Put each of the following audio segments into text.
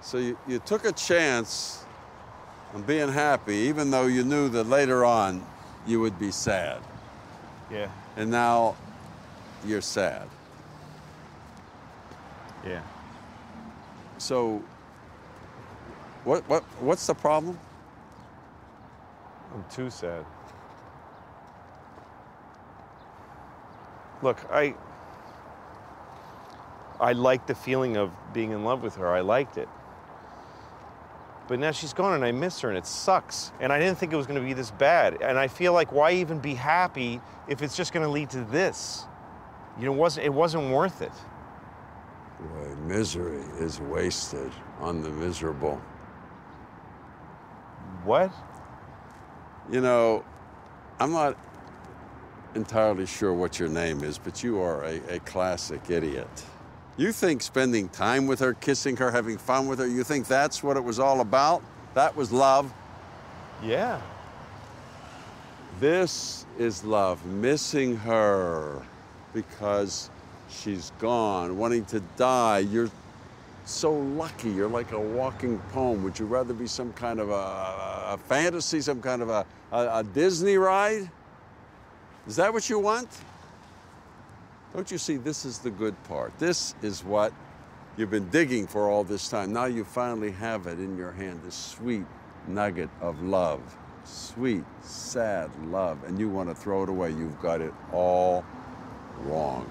So you took a chance on being happy, even though you knew that later on you would be sad. Yeah. And now you're sad. Yeah. So what's the problem? I'm too sad. Look, I liked the feeling of being in love with her. I liked it. But now she's gone and I miss her and it sucks. And I didn't think it was going to be this bad. And I feel like why even be happy if it's just going to lead to this? You know, it wasn't worth it. Boy, misery is wasted on the miserable. What? You know, I'm not entirely sure what your name is, but you are a classic idiot. You think spending time with her, kissing her, having fun with her, you think that's what it was all about? That was love? Yeah. This is love, missing her because she's gone, wanting to die. You're so lucky. You're like a walking poem. Would you rather be some kind of a fantasy, some kind of a Disney ride? Is that what you want? Don't you see, this is the good part. This is what you've been digging for all this time. Now you finally have it in your hand, this sweet nugget of love. Sweet, sad love, and you want to throw it away. You've got it all wrong.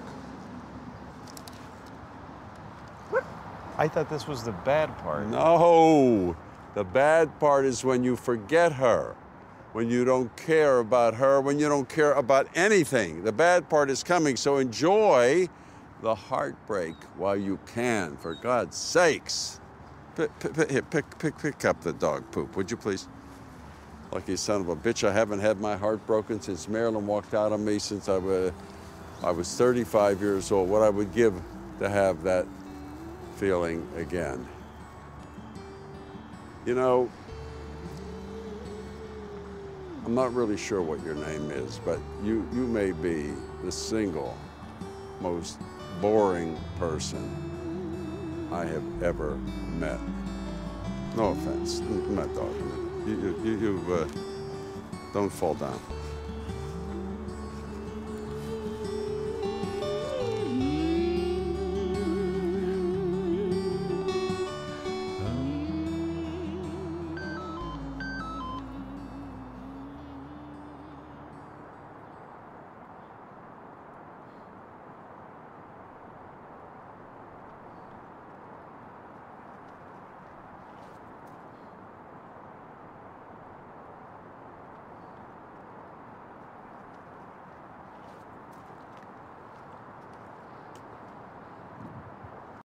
I thought this was the bad part. No, the bad part is when you forget her, when you don't care about her, when you don't care about anything. The bad part is coming, so enjoy the heartbreak while you can, for God's sakes. Pick up the dog poop, would you please? Lucky son of a bitch, I haven't had my heart broken since Marilyn walked out on me since I was 35 years old. What I would give to have that feeling again. You know, I'm not really sure what your name is, but you may be the single most boring person I have ever met. No offense, I'm not talking. You don't fall down.